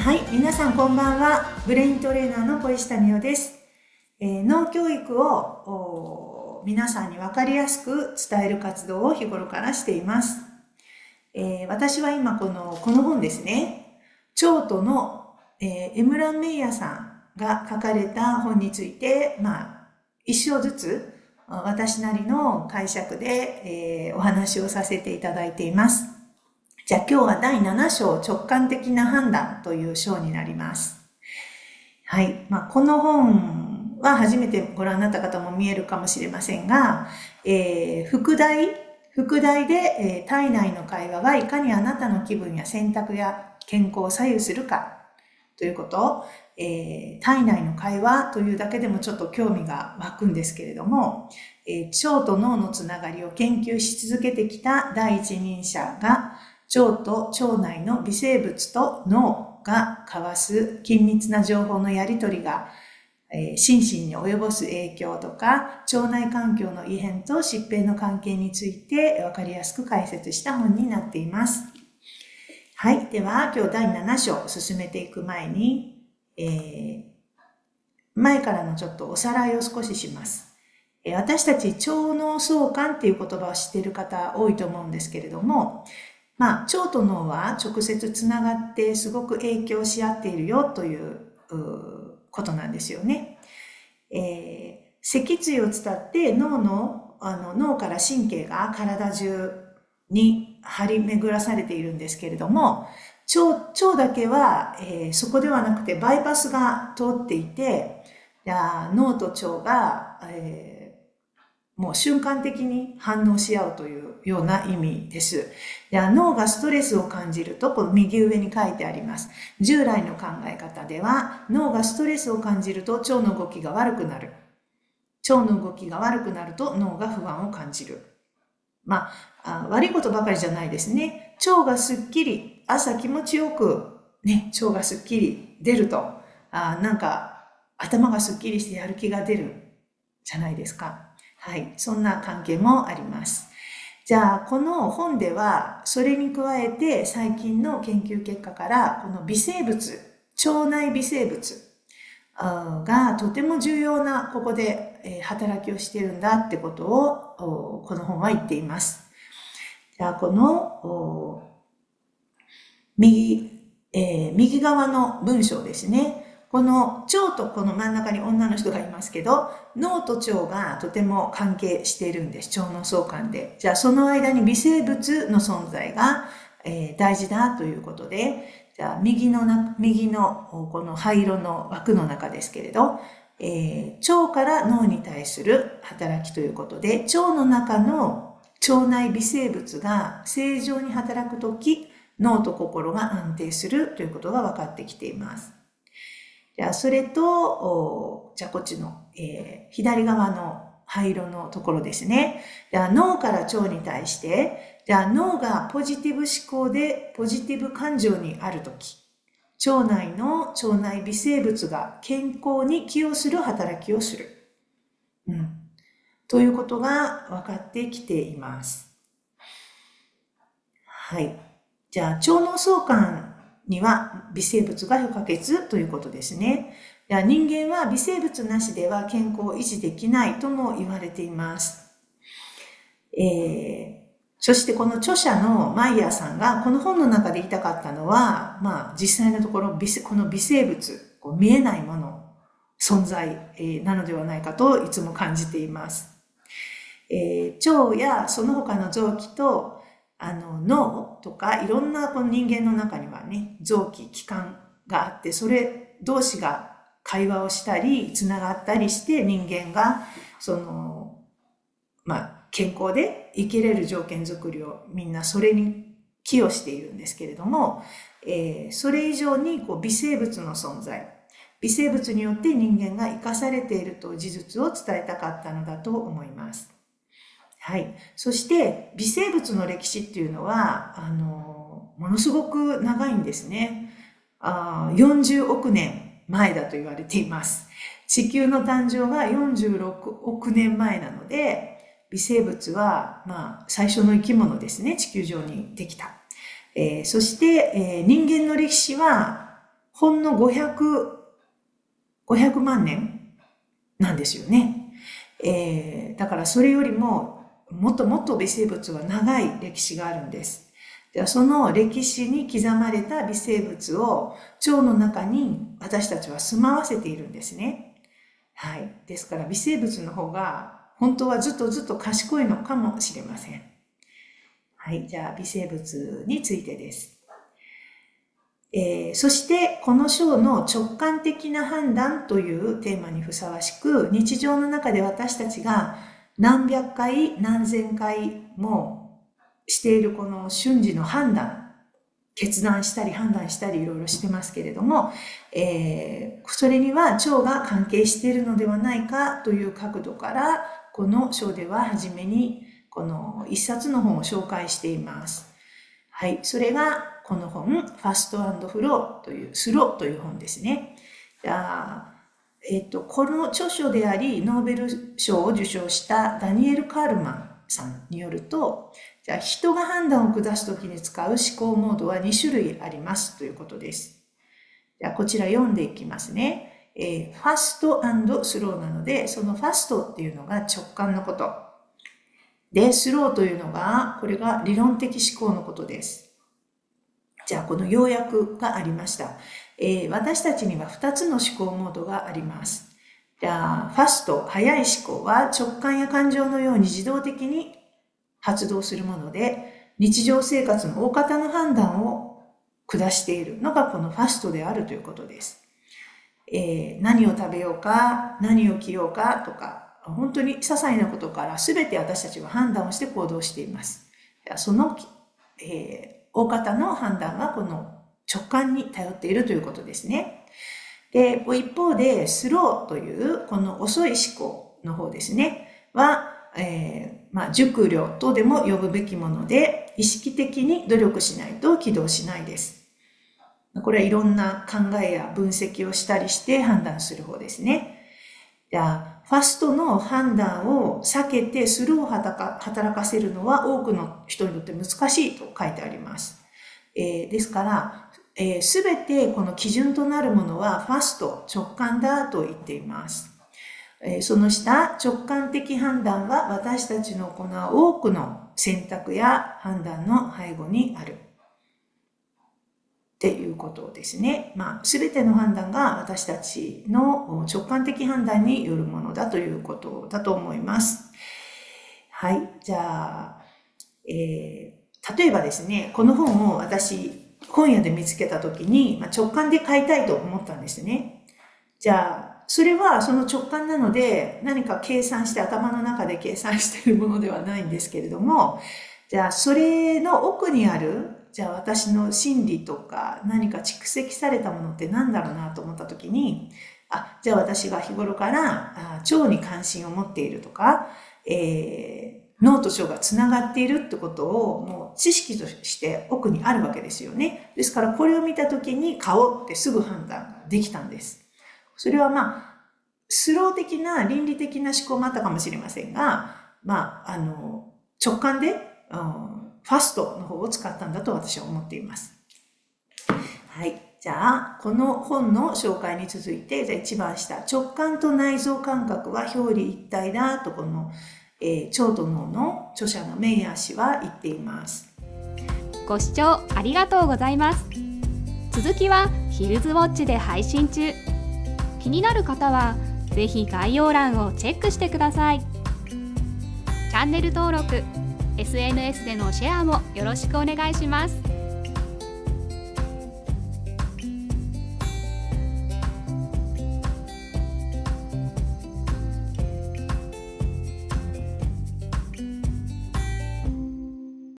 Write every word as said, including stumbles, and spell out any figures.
はい、皆さんこんばんは。ブレイントレーナーの小石田美代です。えー、脳教育を皆さんに分かりやすく伝える活動を日頃からしています。えー、私は今この、この本ですね、蝶都の、えー、エムラン・メイヤさんが書かれた本について、まあ、一章ずつ私なりの解釈で、えー、お話をさせていただいています。じゃあ今日はだいなな章、直感的な判断という章になります。はい。まあ、この本は初めてご覧になった方も見えるかもしれませんが、えー、副題、副題で、えー、体内の会話はいかにあなたの気分や選択や健康を左右するかということ、えー、体内の会話というだけでもちょっと興味が湧くんですけれども、えー、腸と脳のつながりを研究し続けてきた第一人者が、腸と腸内の微生物と脳が交わす緊密な情報のやり取りが、えー、心身に及ぼす影響とか、腸内環境の異変と疾病の関係について分かりやすく解説した本になっています。はい。では、今日だいなな章進めていく前に、えー、前からのちょっとおさらいを少しします。えー、私たち腸脳相関っていう言葉を知っている方多いと思うんですけれども、まあ、腸と脳は直接つながってすごく影響し合っているよということなんですよね。えー、脊椎を伝って脳の、あの脳から神経が体中に張り巡らされているんですけれども、腸、腸だけは、えー、そこではなくてバイパスが通っていて、脳と腸が、えーもう瞬間的に反応し合うというような意味です。脳がストレスを感じると、この右上に書いてあります。従来の考え方では、脳がストレスを感じると腸の動きが悪くなる。腸の動きが悪くなると脳が不安を感じる。まあ、悪いことばかりじゃないですね。腸がすっきり、朝気持ちよく、ね、腸がすっきり出ると、あなんか頭がすっきりしてやる気が出るじゃないですか。はい。そんな関係もあります。じゃあ、この本では、それに加えて最近の研究結果から、この微生物、腸内微生物がとても重要な、ここで働きをしているんだってことを、この本は言っています。じゃあ、この、右、えー、右側の文章ですね。この腸とこの真ん中に女の人がいますけど、脳と腸がとても関係しているんです。腸の相関で。じゃあその間に微生物の存在が、えー、大事だということで、じゃあ右のな、右のこの灰色の枠の中ですけれど、えー、腸から脳に対する働きということで、腸の中の腸内微生物が正常に働くとき、脳と心が安定するということが分かってきています。じゃあ、それと、じゃあこっちの、えー、左側の灰色のところですね。じゃあ脳から腸に対して、じゃあ脳がポジティブ思考でポジティブ感情にあるとき、腸内の腸内微生物が健康に寄与する働きをする。うん。ということが分かってきています。はい。じゃあ、腸脳相関には微生物が不可欠ということですね。人間は微生物なしでは健康を維持できないとも言われています。えー、そしてこの著者のマイヤーさんがこの本の中で言いたかったのは、まあ実際のところこの微生物、こう見えないもの、存在なのではないかといつも感じています。えー、腸やその他の臓器とあの脳とかいろんなこの人間の中にはね、臓器、器官があって、それ同士が会話をしたり、つながったりして人間がその、まあ、健康で生きれる条件づくりをみんなそれに寄与しているんですけれども、えー、それ以上にこう微生物の存在、微生物によって人間が生かされているという事実を伝えたかったのだと思います。はい。そして、微生物の歴史っていうのは、あの、ものすごく長いんですね。あよんじゅうおくねんまえだと言われています。地球の誕生がよんじゅうろくおくねんまえなので、微生物は、まあ、最初の生き物ですね。地球上にできた。えー、そして、えー、人間の歴史は、 ほんのごひゃく、ごひゃくまんねんなんですよね。えー、だからそれよりももっともっと微生物は長い歴史があるんです。ではその歴史に刻まれた微生物を腸の中に私たちは住まわせているんですね。はい。ですから微生物の方が本当はずっとずっと賢いのかもしれません。はい。じゃあ微生物についてです。えー、そしてこの章の直感的な判断というテーマにふさわしく、日常の中で私たちが何百回何千回もしているこの瞬時の判断、決断したり判断したりいろいろしてますけれども、えー、それには腸が関係しているのではないかという角度からこの章では初めにこの一冊の本を紹介しています。はい、それがこの本、ファスト&フローという、スローという本ですね。じゃあ、えっと、この著書であり、ノーベル賞を受賞したダニエル・カールマンさんによると、じゃあ、人が判断を下すときに使う思考モードはに種類ありますということです。じゃあ、こちら読んでいきますね。えー、ファスト&スローなので、そのファストっていうのが直感のこと。で、スローというのが、これが理論的思考のことです。じゃあ、この要約がありました。えー、私たちにはふたつの思考モードがあります。じゃあ、ファスト、早い思考は直感や感情のように自動的に発動するもので、日常生活の大方の判断を下しているのがこのファストであるということです。えー、何を食べようか、何を着ようかとか、本当に些細なことから全て私たちは判断をして行動しています。その、えー大方の判断はこの直感に頼っているということですね。で、一方でスローというこの遅い思考の方ですねは、えー、まあ熟慮とでも呼ぶべきもので意識的に努力しないと起動しないです。これはいろんな考えや分析をしたりして判断する方ですね。じゃあ、ファストの判断を避けてスローを働かせるのは多くの人にとって難しいと書いてあります。えー、ですから、えー、すべてこの基準となるものはファスト、直感だと言っています。えー、その下、直感的判断は私たちの行う多くの選択や判断の背後にある。っていうことですね。まあ、すべての判断が私たちの直感的判断によるものだということだと思います。はい。じゃあ、えー、例えばですね、この本を私、本屋で見つけたときに、まあ、直感で買いたいと思ったんですね。じゃあ、それはその直感なので、何か計算して頭の中で計算しているものではないんですけれども、じゃあ、それの奥にある、じゃあ私の心理とか何か蓄積されたものって何だろうなと思ったときに、あ、じゃあ私が日頃から腸に関心を持っているとか、えー、脳と腸がつながっているってことをもう知識として奥にあるわけですよね。ですからこれを見たときに買おうってすぐ判断ができたんです。それはまあ、スロー的な倫理的な思考もあったかもしれませんが、まあ、あの、直感で、うんファストの方を使ったんだと私は思っています。はい。じゃあ、この本の紹介に続いて、じゃあ一番下、直感と内臓感覚は表裏一体だと、この、えー、腸と脳の著者のメイヤー氏は言っています。 ご視聴ありがとうございます。続きはヒルズウォッチで配信中。気になる方は、ぜひ概要欄をチェックしてください。チャンネル登録、エスエヌエス でのシェアもよろしくお願いします。